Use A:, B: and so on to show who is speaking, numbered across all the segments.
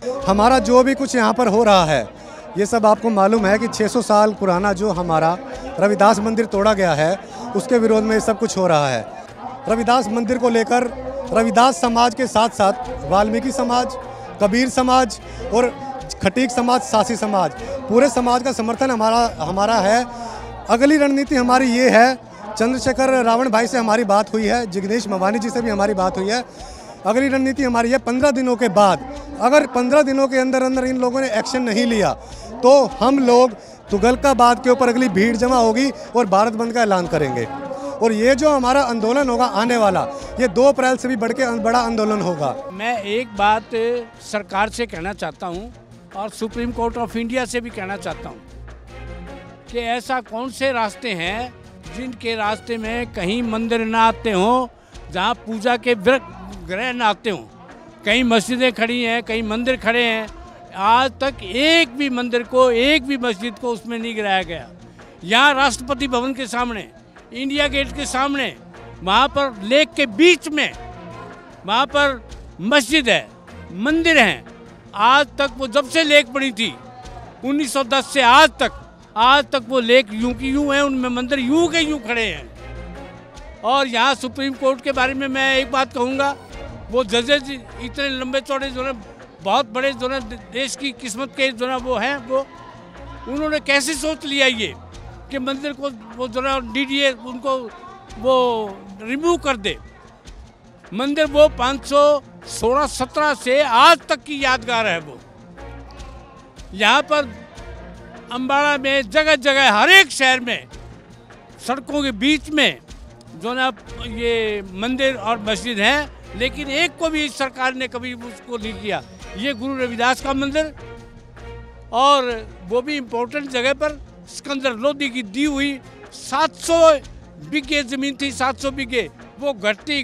A: हमारा जो भी कुछ यहाँ पर हो रहा है, ये सब आपको मालूम है कि 600 साल पुराना जो हमारा रविदास मंदिर तोड़ा गया है, उसके विरोध में ये सब कुछ हो रहा है। रविदास मंदिर को लेकर रविदास समाज के साथ साथ वाल्मीकि समाज, कबीर समाज और खटीक समाज, सासी समाज, पूरे समाज का समर्थन हमारा है। अगली रणनीति हमारी ये है, चंद्रशेखर रावण भाई से हमारी बात हुई है, जिग्नेश मवानी जी से भी हमारी बात हुई है। अगली रणनीति हमारी है 15 दिनों के बाद, अगर 15 दिनों के अंदर अंदर इन लोगों ने एक्शन नहीं लिया तो हम लोग तुगलकाबाद के ऊपर अगली भीड़ जमा होगी और भारत बंद का ऐलान करेंगे। और ये जो हमारा आंदोलन होगा आने वाला, ये 2 अप्रैल से भी बढ़ के बड़ा आंदोलन होगा।
B: मैं एक बात सरकार से कहना चाहता हूँ और सुप्रीम कोर्ट ऑफ इंडिया से भी कहना चाहता हूँ कि ऐसा कौन से रास्ते हैं जिनके रास्ते में कहीं मंदिर ना आते हों, जहाँ पूजा के ग्रह ना आते हों। कई मस्जिदें खड़ी हैं, कई मंदिर खड़े हैं, आज तक एक भी मंदिर को, एक भी मस्जिद को उसमें नहीं गिराया गया। यहाँ राष्ट्रपति भवन के सामने, इंडिया गेट के सामने, वहाँ पर लेक के बीच में, वहाँ पर मस्जिद है, मंदिर हैं। आज तक वो जब से लेक बनी थी 1910 से आज तक वो लेक यूं की यूं है, उनमें मंदिर यूं के यूं खड़े हैं। और यहाँ सुप्रीम कोर्ट के बारे में मैं एक बात कहूँगा, वो जजेज इतने लंबे चौड़े जो है, बहुत बड़े जो है, देश की किस्मत के जो है वो हैं, वो उन्होंने कैसे सोच लिया ये कि मंदिर को वो जो है डीडीए उनको वो रिमूव कर दे। मंदिर वो 516-17 से आज तक की यादगार है। वो यहाँ पर अम्बाड़ा में जगह जगह, हर एक शहर में, सड़कों के बीच में जो ना ये मंदिर और मस्जिद हैं, लेकिन एक को भी सरकार ने कभी उसको नहीं किया। ये गुरु रविदास का मंदिर, और वो भी इम्पोर्टेंट जगह पर, सिकंदर लोधी की दी हुई 700 बीघे ज़मीन थी, 700 बीघे, वो घटती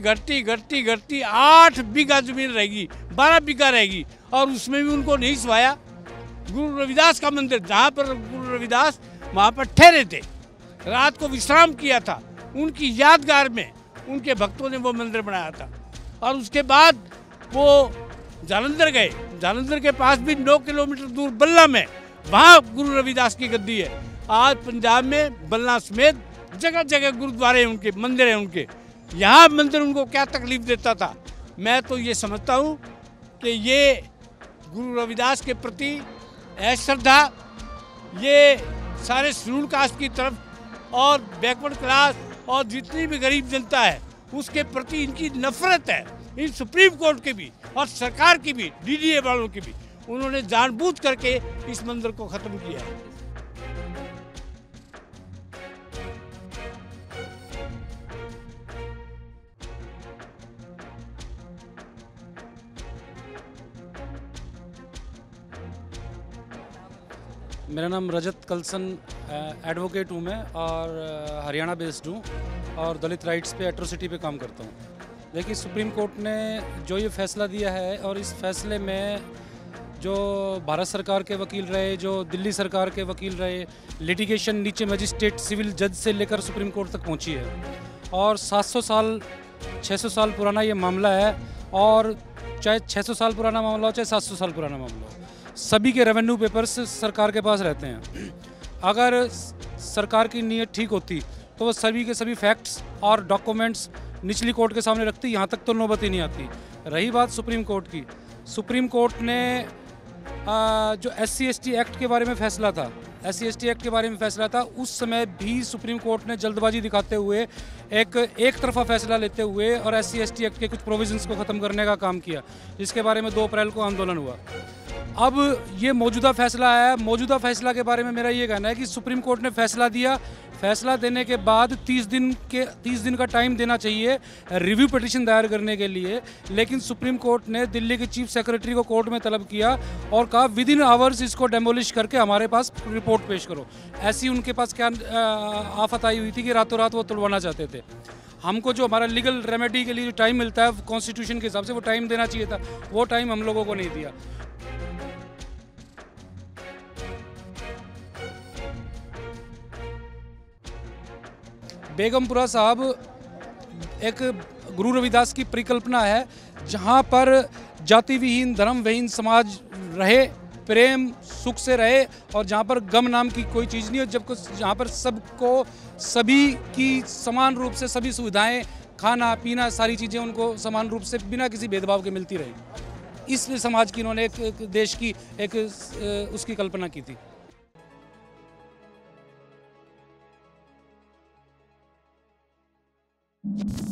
B: 8 बीघा ज़मीन रहेगी, 12 बीघा रहेगी, और उसमें भी उनको नहीं सवाया। गुरु रविदास का मंदिर, जहाँ पर गुरु रविदास वहाँ पर ठहरे थे, रात को विश्राम किया था, उनकी यादगार में उनके भक्तों ने वो मंदिर बनाया था। और उसके बाद वो जालंधर गए, जालंधर के पास भी 9 किलोमीटर दूर बल्ला में, वहाँ गुरु रविदास की गद्दी है। आज पंजाब में बल्ला समेत जगह जगह गुरुद्वारे हैं उनके, मंदिर हैं उनके। यहाँ मंदिर उनको क्या तकलीफ देता था। मैं तो ये समझता हूँ कि ये गुरु रविदास के प्रति श्रद्धा, ये सारे शेड्यूल कास्ट की तरफ और बैकवर्ड क्लास और जितनी भी गरीब जनता है उसके प्रति इनकी नफरत है। इन सुप्रीम कोर्ट के भी और सरकार की भी, डीडीए वालों की भी, उन्होंने जानबूझ करके इस मंदिर को ख़त्म किया है।
C: मेरा नाम रजत कलसन एडवोकेट हूँ मैं, और हरियाणा बेस्ड हूँ, और दलित राइट्स पे, एट्रोसिटी पे काम करता हूँ। देखिए, सुप्रीम कोर्ट ने जो ये फैसला दिया है, और इस फैसले में जो भारत सरकार के वकील रहे, जो दिल्ली सरकार के वकील रहे, लिटिगेशन नीचे मजिस्ट्रेट, सिविल जज से लेकर सुप्रीम कोर्ट तक पहुँची है। और 700 साल 600 साल पुराना ये मामला है, और चाहे 600 साल पुराना मामला हो, चाहे 700 साल पुराना मामला हो, सभी के रेवेन्यू पेपर्स सरकार के पास रहते हैं। अगर सरकार की नीयत ठीक होती तो वो सभी के सभी फैक्ट्स और डॉक्यूमेंट्स निचली कोर्ट के सामने रखती, यहाँ तक तो नौबत ही नहीं आती। रही बात सुप्रीम कोर्ट की, सुप्रीम कोर्ट ने जो SC/ST एक्ट के बारे में फैसला था, SC/ST एक्ट के बारे में फैसला था, उस समय भी सुप्रीम कोर्ट ने जल्दबाजी दिखाते हुए एक तरफा फैसला लेते हुए और SC/ST एक्ट के कुछ प्रोविजंस को ख़त्म करने का काम किया, जिसके बारे में 2 अप्रैल को आंदोलन हुआ। अब ये मौजूदा फैसला आया, मौजूदा फैसला के बारे में मेरा ये कहना है कि सुप्रीम कोर्ट ने फैसला दिया, फैसला देने के बाद 30 दिन का टाइम देना चाहिए रिव्यू पिटीशन दायर करने के लिए। लेकिन सुप्रीम कोर्ट ने दिल्ली के चीफ सेक्रेटरी को कोर्ट में तलब किया और कहा विदिन आवर्स इसको डेमोलिश करके हमारे पास रिपोर्ट पेश करो। ऐसी उनके पास क्या आफत आई हुई थी कि रातों रात वो तुड़वाना चाहते थे। हमको जो हमारा लीगल रेमेडी के लिए जो टाइम मिलता है कॉन्स्टिट्यूशन के हिसाब से, वो टाइम देना चाहिए था, वो टाइम हम लोगों को नहीं दिया। बेगमपुरा साहब एक गुरु रविदास की परिकल्पना है, जहाँ पर जाति विहीन, धर्म विहीन समाज रहे, प्रेम सुख से रहे, और जहाँ पर गम नाम की कोई चीज़ नहीं हो, जहाँ पर सबको सभी की समान रूप से सभी सुविधाएं, खाना पीना सारी चीज़ें उनको समान रूप से बिना किसी भेदभाव के मिलती रही। इसलिए समाज की इन्होंने एक देश की एक उसकी कल्पना की थी।